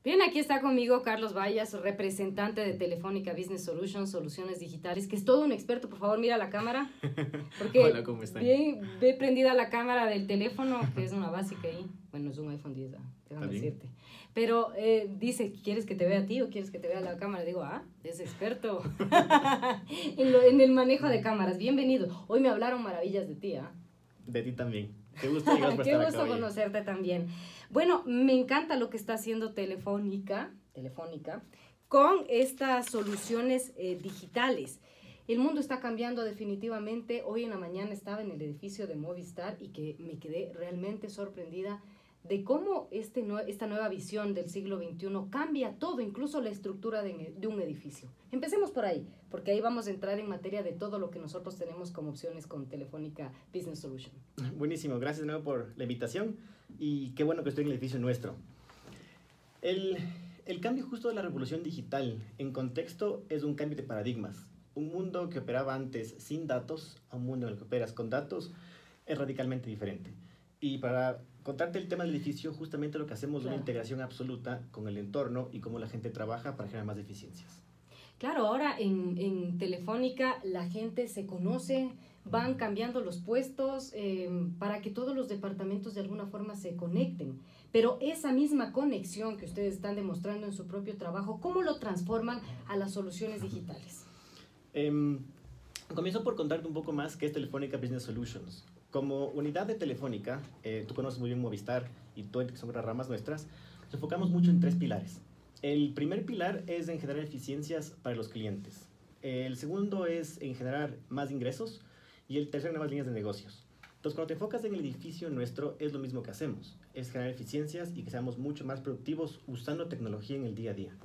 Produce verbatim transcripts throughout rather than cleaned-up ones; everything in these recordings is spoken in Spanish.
Bien, aquí está conmigo Carlos Vallas, representante de Telefónica Business Solutions, Soluciones Digitales, que es todo un experto. Por favor, mira la cámara. Porque Hola, ¿cómo están? Ve, ve prendida la cámara del teléfono, que es una básica ahí. Bueno, es un iPhone diez, déjame decirte. Pero eh, dice, ¿quieres que te vea a ti o quieres que te vea la cámara? Digo, ah, es experto en, lo, en el manejo de cámaras. Bienvenido. Hoy me hablaron maravillas de ti, ¿ah? De ti también. Qué gusto, por Qué estar gusto acá, conocerte también. Bueno, me encanta lo que está haciendo Telefónica, Telefónica con estas soluciones eh, digitales. El mundo está cambiando definitivamente. Hoy en la mañana estaba en el edificio de Movistar y que me quedé realmente sorprendida de cómo este no, esta nueva visión del siglo veintiuno cambia todo, incluso la estructura de, de un edificio. Empecemos por ahí, porque ahí vamos a entrar en materia de todo lo que nosotros tenemos como opciones con Telefónica Business Solution. Buenísimo, gracias de nuevo por la invitación y qué bueno que estoy en el edificio nuestro. El, el cambio justo de la revolución digital en contexto es un cambio de paradigmas. Un mundo que operaba antes sin datos a un mundo en el que operas con datos es radicalmente diferente. Y para contarte el tema del edificio, justamente lo que hacemos es claro. una integración absoluta con el entorno y cómo la gente trabaja para generar más eficiencias. Claro, ahora en, en Telefónica la gente se conoce, van cambiando los puestos eh, para que todos los departamentos de alguna forma se conecten. Pero esa misma conexión que ustedes están demostrando en su propio trabajo, ¿cómo lo transforman a las soluciones digitales? Eh, comienzo por contarte un poco más qué es Telefónica Business Solutions. Como unidad de Telefónica, eh, tú conoces muy bien Movistar y todo que son las ramas nuestras, nos enfocamos mucho en tres pilares. El primer pilar es en generar eficiencias para los clientes. El segundo es en generar más ingresos y el tercero en más líneas de negocios. Entonces, cuando te enfocas en el edificio nuestro, es lo mismo que hacemos. Es generar eficiencias y que seamos mucho más productivos usando tecnología en el día a día.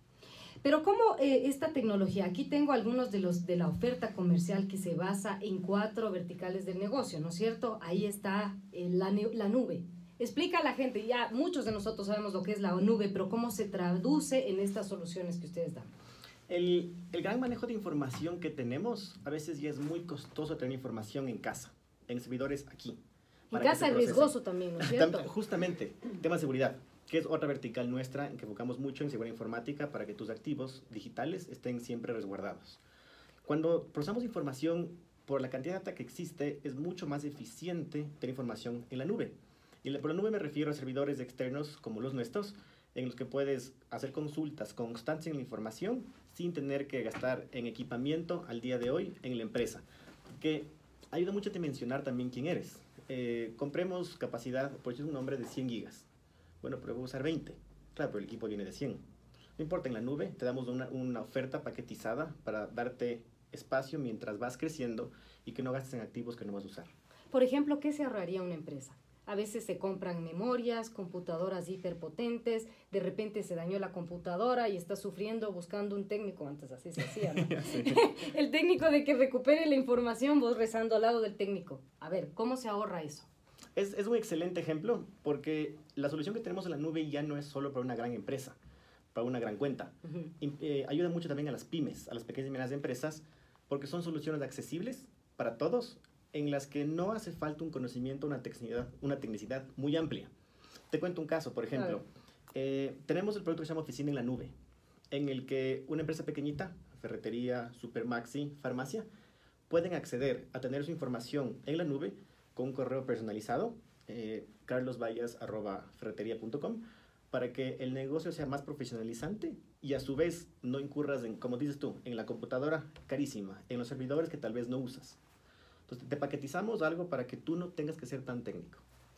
Pero ¿cómo eh, esta tecnología? Aquí tengo algunos de los de la oferta comercial que se basa en cuatro verticales del negocio, ¿no es cierto? Ahí está eh, la, la nube. Explica a la gente, ya muchos de nosotros sabemos lo que es la nube, pero ¿cómo se traduce en estas soluciones que ustedes dan? El, el gran manejo de información que tenemos, a veces ya es muy costoso tener información en casa, en servidores aquí. En casa es riesgoso también, ¿no es cierto? Justamente, tema de seguridad, que es otra vertical nuestra en que enfocamos mucho en seguridad informática para que tus activos digitales estén siempre resguardados. Cuando procesamos información, por la cantidad de data que existe, es mucho más eficiente tener información en la nube. Y por la nube me refiero a servidores externos como los nuestros, en los que puedes hacer consultas constantes en la información sin tener que gastar en equipamiento al día de hoy en la empresa. Que ayuda mucho a dimensionar también quién eres. Eh, compremos capacidad, por decir un nombre, de cien gigas. Bueno, pero voy a usar veinte. Claro, pero el equipo viene de cien. No importa, en la nube te damos una, una oferta paquetizada para darte espacio mientras vas creciendo y que no gastes en activos que no vas a usar. Por ejemplo, ¿qué se ahorraría una empresa? A veces se compran memorias, computadoras hiperpotentes, de repente se dañó la computadora y está sufriendo buscando un técnico, antes así se hacía, ¿no? Sí. El técnico de que recupere la información, vos rezando al lado del técnico. A ver, ¿cómo se ahorra eso? Es, es un excelente ejemplo porque la solución que tenemos en la nube ya no es solo para una gran empresa, para una gran cuenta. Uh-huh. y, eh, ayuda mucho también a las pymes, a las pequeñas y medianas empresas, porque son soluciones accesibles para todos, en las que no hace falta un conocimiento, una tecnicidad, una tecnicidad muy amplia. Te cuento un caso, por ejemplo. Eh, tenemos el producto que se llama Oficina en la Nube, en el que una empresa pequeñita, ferretería, supermaxi, farmacia, pueden acceder a tener su información en la nube con un correo personalizado, eh, carlosvallas arroba ferretería punto com, para que el negocio sea más profesionalizante y a su vez no incurras en, como dices tú, en la computadora carísima, en los servidores que tal vez no usas. Entonces, te paquetizamos algo para que tú no tengas que ser tan técnico.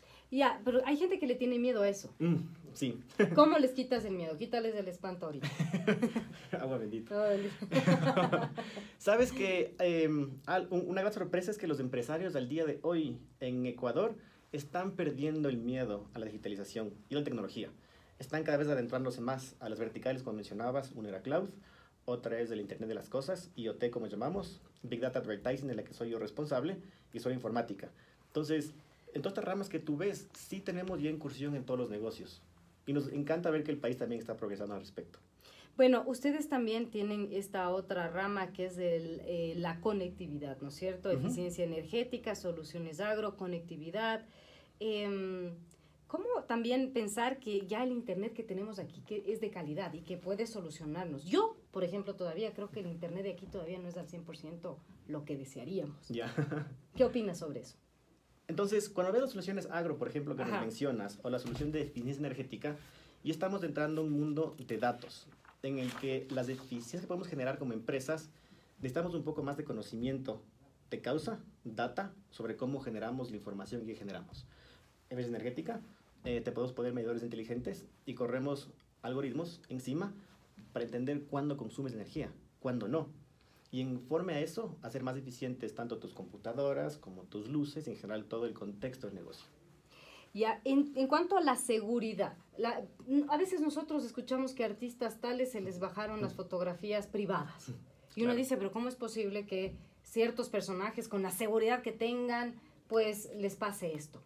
Ya, pero hay gente que le tiene miedo a eso. Mm, sí. ¿Cómo les quitas el miedo? Quítales el espanto ahorita. Agua bendita. Agua bendita. Sabes que eh, una gran sorpresa es que los empresarios al día de hoy en Ecuador están perdiendo el miedo a la digitalización y a la tecnología. Están cada vez adentrándose más a las verticales, como mencionabas. Una era cloud, otra es el Internet de las Cosas, I O T como llamamos, Big Data Advertising, de la que soy yo responsable, y soy informática. Entonces, en todas estas ramas que tú ves, sí tenemos ya incursión en todos los negocios. Y nos encanta ver que el país también está progresando al respecto. Bueno, ustedes también tienen esta otra rama que es el, eh, la conectividad, ¿no es cierto? Uh-huh. Eficiencia energética, soluciones agro, conectividad. Eh, ¿Cómo también pensar que ya el Internet que tenemos aquí que es de calidad y que puede solucionarnos? Yo, por ejemplo, todavía creo que el Internet de aquí todavía no es al cien por ciento lo que desearíamos. Ya. ¿Qué opinas sobre eso? Entonces, cuando ves las soluciones agro, por ejemplo, que Ajá. nos mencionas, o la solución de eficiencia energética, y estamos entrando a un mundo de datos, en el que las eficiencias que podemos generar como empresas, necesitamos un poco más de conocimiento de causa, data, sobre cómo generamos la información que generamos. En eficiencia energética, eh, te podemos poner medidores inteligentes y corremos algoritmos encima para entender cuándo consumes energía, cuándo no. Y en forma a eso, hacer más eficientes tanto tus computadoras como tus luces y en general todo el contexto del negocio. Ya, en, en cuanto a la seguridad, la, a veces nosotros escuchamos que a artistas tales se les bajaron las fotografías privadas. Y uno Claro. dice, pero ¿cómo es posible que ciertos personajes con la seguridad que tengan, pues les pase esto?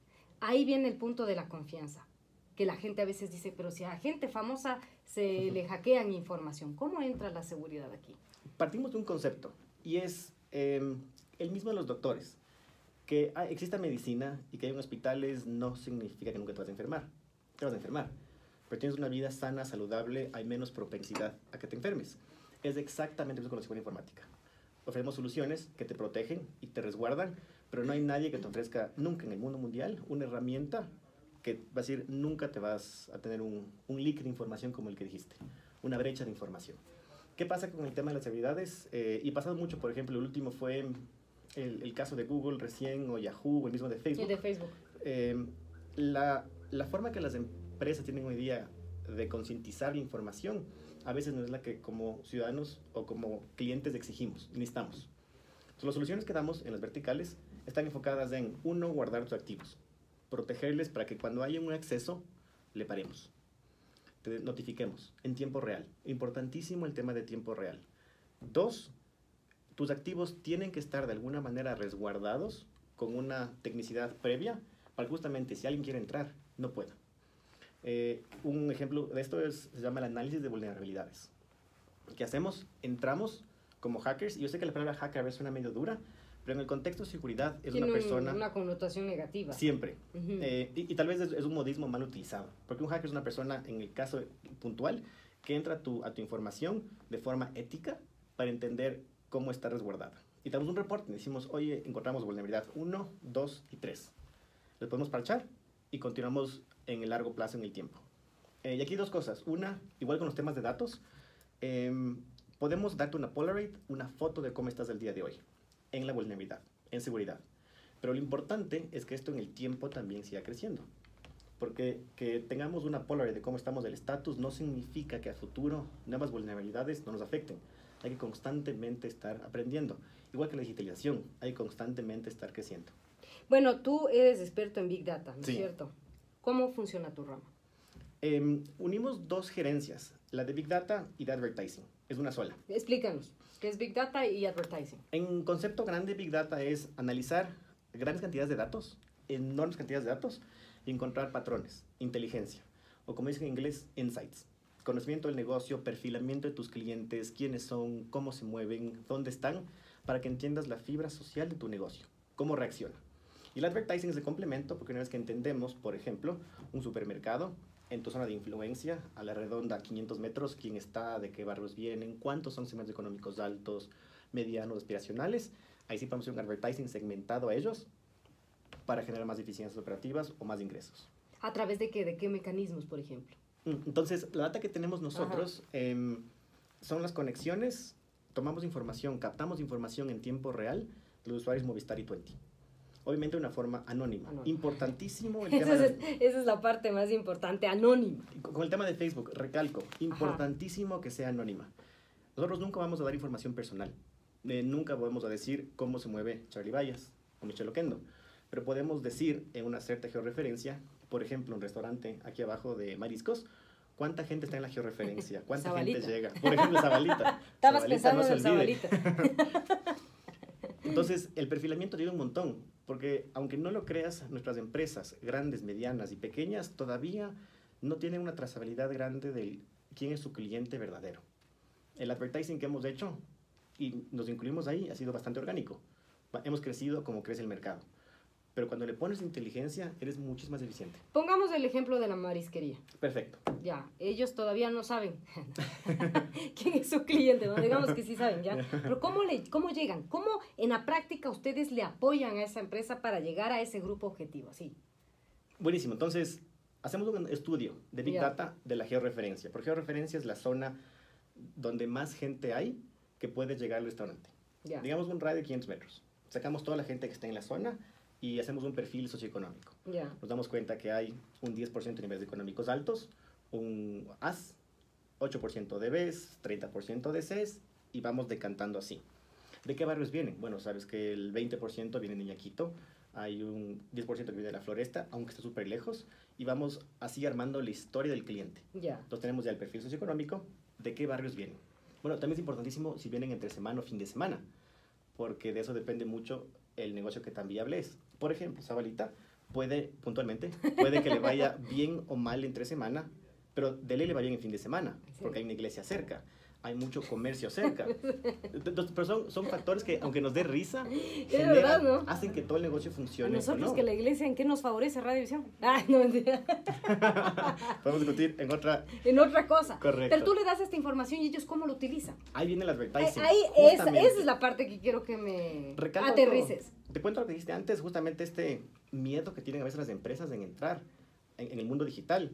Ahí viene el punto de la confianza, que la gente a veces dice, pero si a gente famosa se le hackean información, ¿cómo entra la seguridad aquí? Partimos de un concepto y es eh, el mismo de los doctores. Que ah, exista medicina y que haya hospitales no significa que nunca te vas a enfermar. Te vas a enfermar. Pero tienes una vida sana, saludable, hay menos propensidad a que te enfermes. Es exactamente eso con la seguridad informática. Ofrecemos soluciones que te protegen y te resguardan, pero no hay nadie que te ofrezca nunca en el mundo mundial una herramienta que va a decir nunca te vas a tener un, un leak de información como el que dijiste, una brecha de información. ¿Qué pasa con el tema de las seguridades? Eh, y pasado mucho, por ejemplo, el último fue el, el caso de Google recién, o Yahoo, o el mismo de Facebook. El de Facebook. Eh, la, la forma que las empresas tienen hoy día de concientizar la información a veces no es la que como ciudadanos o como clientes exigimos, necesitamos. Entonces, las soluciones que damos en las verticales están enfocadas en, uno, guardar tus activos, protegerles para que cuando haya un exceso, le paremos. Te notifiquemos en tiempo real. Importantísimo el tema de tiempo real. Dos, tus activos tienen que estar de alguna manera resguardados con una tecnicidad previa para que justamente si alguien quiere entrar, no pueda. Eh, un ejemplo de esto es, se llama el análisis de vulnerabilidades. ¿Qué hacemos? Entramos como hackers, y yo sé que la palabra hacker a veces suena medio dura, pero en el contexto de seguridad es Tiene una persona... un, una connotación negativa. Siempre. Uh-huh. eh, y, y tal vez es, es un modismo mal utilizado. Porque un hacker es una persona, en el caso puntual, que entra a tu, a tu información de forma ética para entender cómo está resguardada. Y damos un reporte y decimos, oye, encontramos vulnerabilidad uno, dos y tres. Le podemos parchar y continuamos en el largo plazo, en el tiempo. Eh, y aquí dos cosas. Una, igual con los temas de datos, eh, podemos darte una Polaroid, una foto de cómo estás el día de hoy, en la vulnerabilidad, en seguridad. Pero lo importante es que esto en el tiempo también siga creciendo. Porque que tengamos una Polaroid de cómo estamos del estatus no significa que a futuro nuevas vulnerabilidades no nos afecten. Hay que constantemente estar aprendiendo. Igual que la digitalización, hay que constantemente estar creciendo. Bueno, tú eres experto en Big Data, ¿no es Sí. cierto? ¿Cómo funciona tu rama? Eh, unimos dos gerencias, la de Big Data y de Advertising. Es una sola. Explícanos, ¿qué es Big Data y Advertising? En concepto grande, Big Data es analizar grandes cantidades de datos, enormes cantidades de datos, y encontrar patrones, inteligencia, o como dicen en inglés, insights. Conocimiento del negocio, perfilamiento de tus clientes, quiénes son, cómo se mueven, dónde están, para que entiendas la fibra social de tu negocio, cómo reacciona. Y el advertising es el complemento, porque una vez que entendemos, por ejemplo, un supermercado, en tu zona de influencia, a la redonda, quinientos metros, quién está, de qué barrios vienen, cuántos son segmentos económicos altos, medianos, aspiracionales, ahí sí podemos hacer un advertising segmentado a ellos para generar más eficiencias operativas o más ingresos. ¿A través de qué? ¿De qué mecanismos, por ejemplo? Entonces, la data que tenemos nosotros eh, son las conexiones, tomamos información, captamos información en tiempo real de los usuarios Movistar y Tuenti. Obviamente de una forma anónima. anónima. Importantísimo el tema esa, de... es, esa es la parte más importante, anónima. Con el tema de Facebook, recalco, importantísimo Ajá. que sea anónima. Nosotros nunca vamos a dar información personal. Eh, nunca vamos a decir cómo se mueve Charlie Bayas o Michelle Oquendo. Pero podemos decir en una cierta georreferencia, por ejemplo, un restaurante aquí abajo de mariscos, ¿cuánta gente está en la georreferencia? ¿Cuánta Zabalita. gente llega? Por ejemplo, Zabalita. Estabas Zabalita, pensando no en el se olvide. Zabalita. Entonces, el perfilamiento ayuda un montón, porque aunque no lo creas, nuestras empresas, grandes, medianas y pequeñas, todavía no tienen una trazabilidad grande de quién es su cliente verdadero. El advertising que hemos hecho, y nos incluimos ahí, ha sido bastante orgánico. Hemos crecido como crece el mercado. pero cuando le pones inteligencia, eres mucho más eficiente. Pongamos el ejemplo de la marisquería. Perfecto. Ya, ellos todavía no saben quién es su cliente, no digamos que sí saben, ¿ya? Pero ¿cómo, le, ¿cómo llegan? ¿Cómo en la práctica ustedes le apoyan a esa empresa para llegar a ese grupo objetivo? Sí. Buenísimo. Entonces, hacemos un estudio de Big Ya. Data de la georreferencia. Por georreferencia es la zona donde más gente hay que puede llegar al restaurante. Ya. Digamos un radio de quinientos metros. Sacamos toda la gente que está en la zona y hacemos un perfil socioeconómico. Ya. Nos damos cuenta que hay un diez por ciento de niveles económicos altos, un A S, ocho por ciento de Bs, treinta por ciento de Cs, y vamos decantando así. ¿De qué barrios vienen? Bueno, sabes que el veinte por ciento viene de Iñaquito, hay un diez por ciento que viene de La Floresta, aunque está súper lejos, y vamos así armando la historia del cliente. Ya. Entonces tenemos ya el perfil socioeconómico, ¿de qué barrios vienen? Bueno, también es importantísimo si vienen entre semana o fin de semana, porque de eso depende mucho el negocio que tan viable es. Por ejemplo, Zabalita puede, puntualmente, puede que le vaya bien o mal entre semana, pero de ley le va bien en fin de semana, Sí. porque hay una iglesia cerca, hay mucho comercio cerca. Entonces, pero son, son factores que, aunque nos dé risa, generan- verdad, ¿no? hacen que todo el negocio A funcione. nosotros ¿o no? que la iglesia, ¿en qué nos favorece Radiovisión? Ah, no, mentira. Podemos discutir en otra... En otra cosa. Correcto. Pero tú le das esta información y ellos cómo lo utilizan. Ahí viene el Ahí, advertising. ahí esa, justamente. esa es la parte que quiero que me Recalco aterrices. todo. Te cuento lo que dijiste antes, justamente este miedo que tienen a veces las empresas en entrar en, en el mundo digital.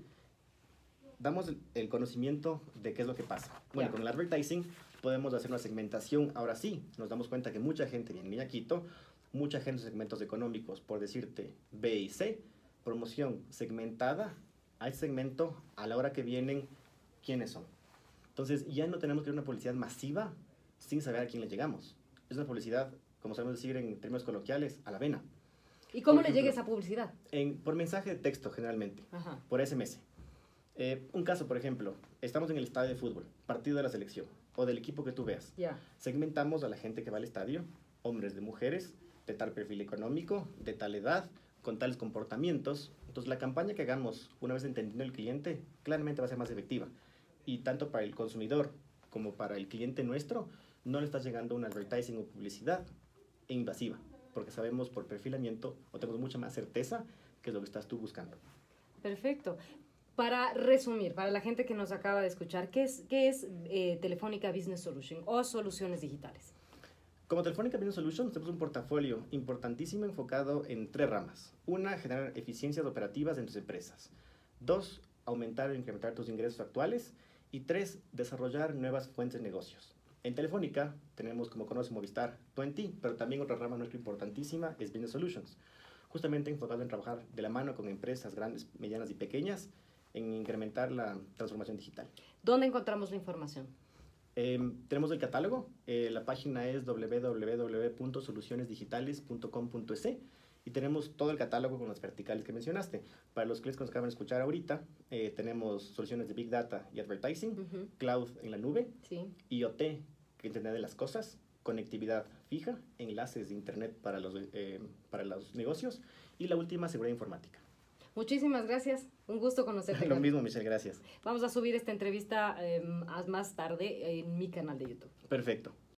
Damos el, el conocimiento de qué es lo que pasa. Bueno, Ya. con el advertising podemos hacer una segmentación. Ahora sí, nos damos cuenta que mucha gente viene de Quito, mucha gente en segmentos económicos, por decirte B y C, promoción segmentada a ese segmento a la hora que vienen, quiénes son. Entonces ya no tenemos que ir a una publicidad masiva sin saber a quién le llegamos. Es una publicidad, como sabemos decir en términos coloquiales, a la vena. ¿Y cómo Por le ejemplo, llega esa publicidad? En, por mensaje de texto generalmente, Ajá. por S M S. Eh, un caso, por ejemplo, estamos en el estadio de fútbol, partido de la selección, o del equipo que tú veas. Ya. Segmentamos a la gente que va al estadio, hombres de mujeres, de tal perfil económico, de tal edad, con tales comportamientos. Entonces la campaña que hagamos, una vez entendiendo el cliente, claramente va a ser más efectiva. Y tanto para el consumidor como para el cliente nuestro, no le está llegando una advertising o publicidad invasiva, porque sabemos por perfilamiento o tenemos mucha más certeza que es lo que estás tú buscando. Perfecto. Para resumir, para la gente que nos acaba de escuchar, ¿qué es, qué es eh, Telefónica Business Solution o soluciones digitales? Como Telefónica Business Solutions tenemos un portafolio importantísimo enfocado en tres ramas. Una, generar eficiencias operativas en tus empresas. Dos, aumentar o incrementar tus ingresos actuales. Y tres, desarrollar nuevas fuentes de negocios. En Telefónica tenemos, como conoce Movistar, veinte, pero también otra rama nuestra importantísima es Business Solutions, justamente enfocado en trabajar de la mano con empresas grandes, medianas y pequeñas en incrementar la transformación digital. ¿Dónde encontramos la información? Eh, tenemos el catálogo, eh, la página es w w w punto soluciones digitales punto com punto es y tenemos todo el catálogo con las verticales que mencionaste. Para los clientes que nos acaban de escuchar ahorita, eh, tenemos soluciones de Big Data y Advertising, Uh-huh. Cloud en la nube, Sí. IoT, que es Internet de las Cosas, conectividad fija, enlaces de Internet para los, eh, para los negocios y la última, seguridad informática. Muchísimas gracias. Un gusto conocerte. Lo mismo, Michelle, gracias. Vamos a subir esta entrevista eh, más tarde en mi canal de YouTube. Perfecto.